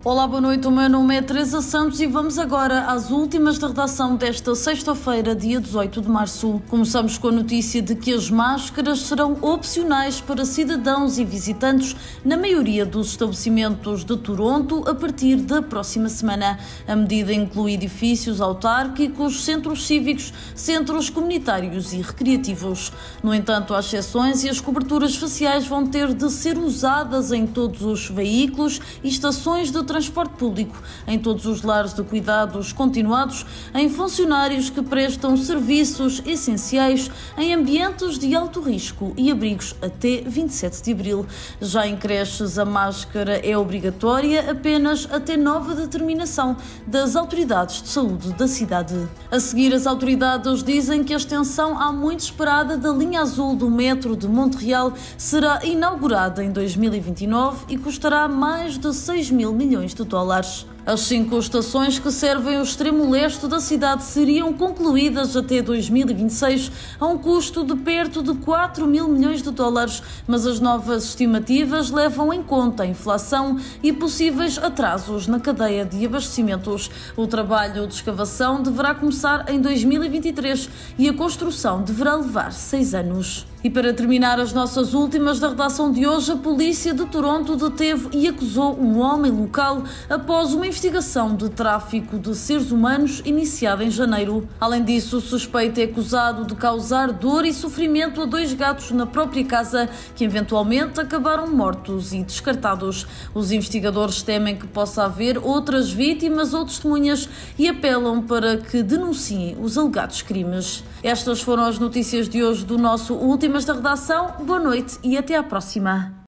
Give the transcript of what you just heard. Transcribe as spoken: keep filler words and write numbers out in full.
Olá, boa noite, o meu nome é Teresa Santos e vamos agora às últimas da redação desta sexta-feira, dia dezoito de março. Começamos com a notícia de que as máscaras serão opcionais para cidadãos e visitantes na maioria dos estabelecimentos de Toronto a partir da próxima semana. A medida inclui edifícios autárquicos, centros cívicos, centros comunitários e recreativos. No entanto, há exceções e as coberturas faciais vão ter de ser usadas em todos os veículos e estações de transporte público, em todos os lares de cuidados continuados, em funcionários que prestam serviços essenciais, em ambientes de alto risco e abrigos até vinte e sete de abril. Já em creches, a máscara é obrigatória apenas até nova determinação das autoridades de saúde da cidade. A seguir, as autoridades dizem que a extensão há muito esperada da linha azul do metro de Montreal será inaugurada em dois mil e vinte e nove e custará mais de seis mil milhões de dólares. As cinco estações que servem o extremo leste da cidade seriam concluídas até dois mil e vinte e seis a um custo de perto de quatro mil milhões de dólares, mas as novas estimativas levam em conta a inflação e possíveis atrasos na cadeia de abastecimentos. O trabalho de escavação deverá começar em dois mil e vinte e três e a construção deverá levar seis anos. E para terminar as nossas últimas da redação de hoje, a polícia de Toronto deteve e acusou um homem local após uma investigação de tráfico de seres humanos iniciada em janeiro. Além disso, o suspeito é acusado de causar dor e sofrimento a dois gatos na própria casa, que eventualmente acabaram mortos e descartados. Os investigadores temem que possa haver outras vítimas ou testemunhas e apelam para que denunciem os alegados crimes. Estas foram as notícias de hoje do nosso Últimas da Redação. Boa noite e até à próxima.